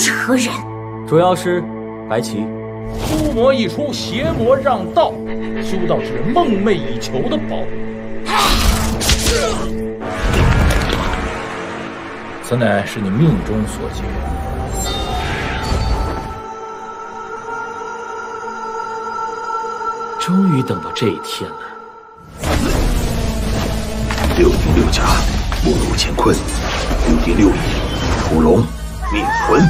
是何人？ 主要是白起。 诛魔一出，邪魔让道，修道是梦寐以求的宝物。此乃是你命中所结。 终于等到这一天了。 6丁6甲，目露乾坤；6丁6乙，屠龙灭魂。